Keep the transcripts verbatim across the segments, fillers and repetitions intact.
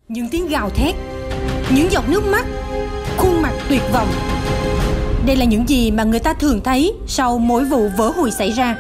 Những tiếng gào thét, những giọt nước mắt, khuôn mặt tuyệt vọng. Đây là những gì mà người ta thường thấy sau mỗi vụ vỡ hụi xảy ra.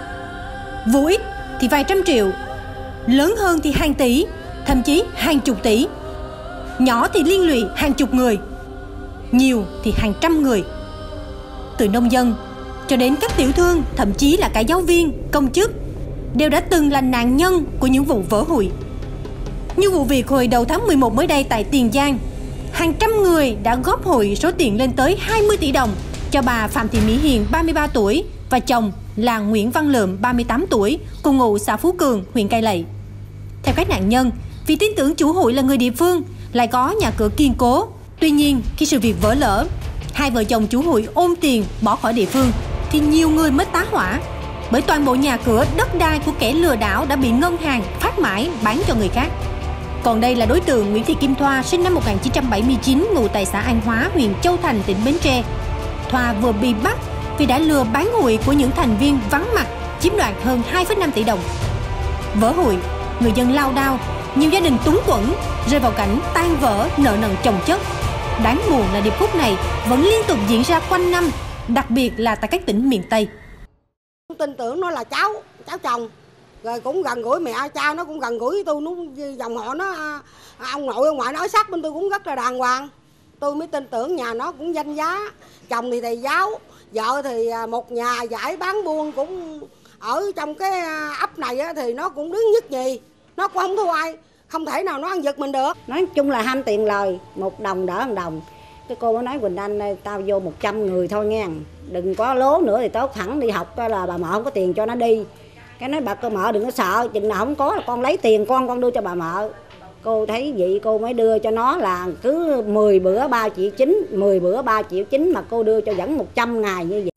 Vụ ít thì vài trăm triệu, lớn hơn thì hàng tỷ, thậm chí hàng chục tỷ. Nhỏ thì liên lụy hàng chục người, nhiều thì hàng trăm người. Từ nông dân cho đến các tiểu thương, thậm chí là cả giáo viên, công chức đều đã từng là nạn nhân của những vụ vỡ hụi. Như vụ việc hồi đầu tháng mười một mới đây tại Tiền Giang, hàng trăm người đã góp hụi số tiền lên tới hai mươi tỷ đồng cho bà Phạm Thị Mỹ Hiền ba mươi ba tuổi và chồng là Nguyễn Văn Lượm ba mươi tám tuổi, cùng ngụ xã Phú Cường, huyện Cai Lậy. Theo các nạn nhân, vì tin tưởng chủ hụi là người địa phương, lại có nhà cửa kiên cố. Tuy nhiên, khi sự việc vỡ lở, hai vợ chồng chủ hụi ôm tiền bỏ khỏi địa phương, thì nhiều người mới tá hỏa. Bởi toàn bộ nhà cửa, đất đai của kẻ lừa đảo đã bị ngân hàng phát mãi bán cho người khác. Còn đây là đối tượng Nguyễn Thị Kim Thoa, sinh năm một nghìn chín trăm bảy mươi chín, ngụ tại xã An Hóa, huyện Châu Thành, tỉnh Bến Tre. Thoa vừa bị bắt vì đã lừa bán hụi của những thành viên vắng mặt, chiếm đoạt hơn hai phẩy năm tỷ đồng. Vỡ hụi, người dân lao đao, nhiều gia đình túng quẫn, rơi vào cảnh tan vỡ, nợ nần chồng chất. Đáng buồn là điệp khúc này vẫn liên tục diễn ra quanh năm, đặc biệt là tại các tỉnh miền Tây. Tin tưởng nó là cháu, cháu chồng, rồi cũng gần gũi mẹ, cha nó cũng gần gũi với tôi, nó dòng họ nó, ông nội ông ngoại nói sát bên tôi cũng rất là đàng hoàng. Tôi mới tin tưởng, nhà nó cũng danh giá, chồng thì thầy giáo, vợ thì một nhà giải bán buôn, cũng ở trong cái ấp này thì nó cũng đứng nhất nhì, nó cũng không thua ai, không thể nào nó ăn giật mình được. Nói chung là ham tiền lời, một đồng đỡ một đồng. Cái cô mới nói Quỳnh Anh ơi, tao vô một trăm người thôi nghe, đừng có lố nữa thì tao thẳng đi học là bà mợ không có tiền cho nó đi. Cái nói bà cơ mợ đừng có sợ, chừng nào không có là con lấy tiền con con đưa cho bà mợ. Cô thấy vậy cô mới đưa cho nó là cứ mười bữa ba triệu chín, mười bữa ba triệu chín mà cô đưa cho dẫn một trăm ngày như vậy.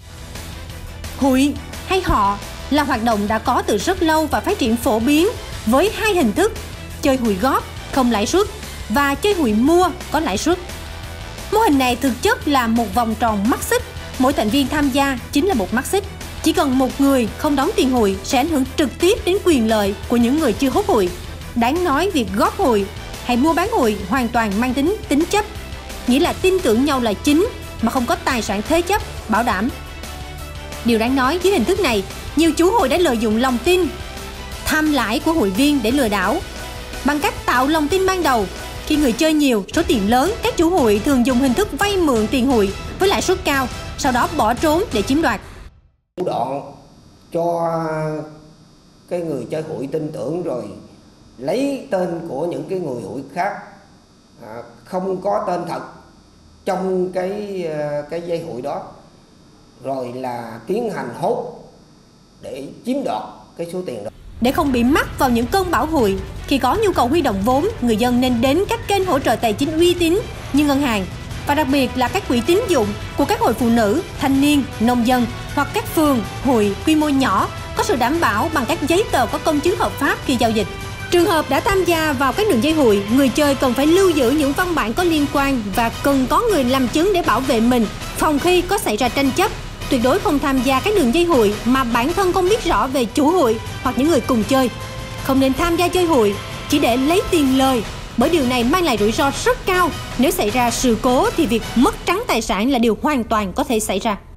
Hụi hay họ là hoạt động đã có từ rất lâu và phát triển phổ biến với hai hình thức: chơi hụi góp không lãi suất và chơi hụi mua có lãi suất. Mô hình này thực chất là một vòng tròn mắc xích, mỗi thành viên tham gia chính là một mắc xích. Chỉ cần một người không đóng tiền hụi sẽ ảnh hưởng trực tiếp đến quyền lợi của những người chưa hốt hụi. Đáng nói, việc góp hụi hay mua bán hụi hoàn toàn mang tính tín chấp, nghĩa là tin tưởng nhau là chính mà không có tài sản thế chấp bảo đảm. Điều đáng nói, dưới hình thức này, nhiều chủ hụi đã lợi dụng lòng tin, tham lãi của hụi viên để lừa đảo. Bằng cách tạo lòng tin ban đầu, khi người chơi nhiều, số tiền lớn, các chủ hụi thường dùng hình thức vay mượn tiền hụi với lãi suất cao, sau đó bỏ trốn để chiếm đoạt. Thủ đoạn cho cái người chơi hụi tin tưởng rồi lấy tên của những cái người hụi khác, à, không có tên thật trong cái cái dây hụi đó, rồi là tiến hành hốt để chiếm đoạt cái số tiền đó. Để không bị mắc vào những cơn bão hụi, khi có nhu cầu huy động vốn, người dân nên đến các kênh hỗ trợ tài chính uy tín như ngân hàng, và đặc biệt là các quỹ tín dụng của các hội phụ nữ, thanh niên, nông dân hoặc các phường, hụi quy mô nhỏ có sự đảm bảo bằng các giấy tờ có công chứng hợp pháp khi giao dịch. Trường hợp đã tham gia vào các đường dây hụi, người chơi cần phải lưu giữ những văn bản có liên quan và cần có người làm chứng để bảo vệ mình phòng khi có xảy ra tranh chấp. Tuyệt đối không tham gia các đường dây hụi mà bản thân không biết rõ về chủ hụi hoặc những người cùng chơi. Không nên tham gia chơi hụi chỉ để lấy tiền lời, bởi điều này mang lại rủi ro rất cao. Nếu xảy ra sự cố thì việc mất trắng tài sản là điều hoàn toàn có thể xảy ra.